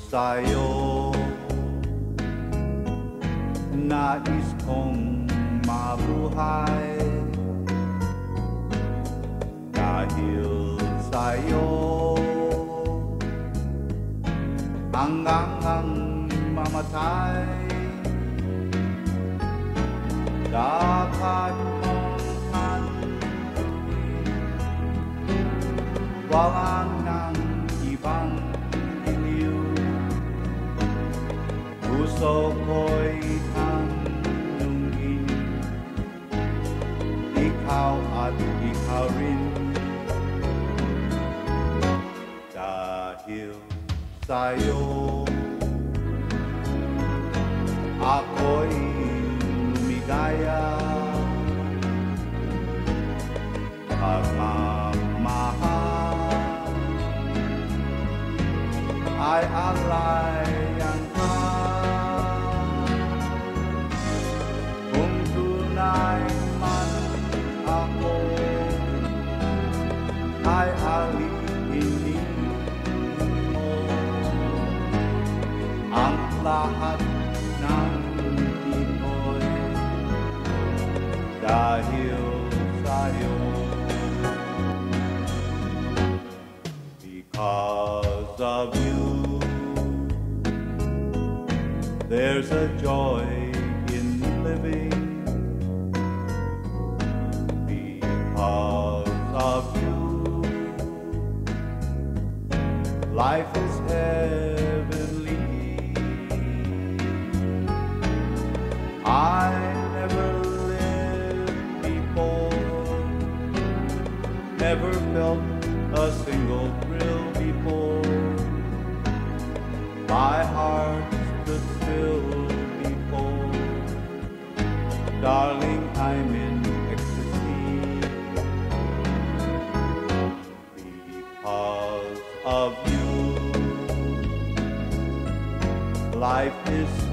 sa'yo. Nais kong mabuhay dahil sa'yo, hanggang ang mamatay. Dapat mong tanggapin, walang nang ibang iliw. Puso ko'y tanungin, ikaw at ikaw rin. Dahil sa'yo, ako'y lumigaya. Pagmamahal ay alayan ka. Kung tunay man ako ay alihinin mo ang lahat ng ito'y dahil sa'yo. Because of you, there's a joy in living. Because of you, life is heavenly. I never lived before, never felt a single thrill before. My heart stood still before. Darling, I'm in ecstasy. Because of you, life is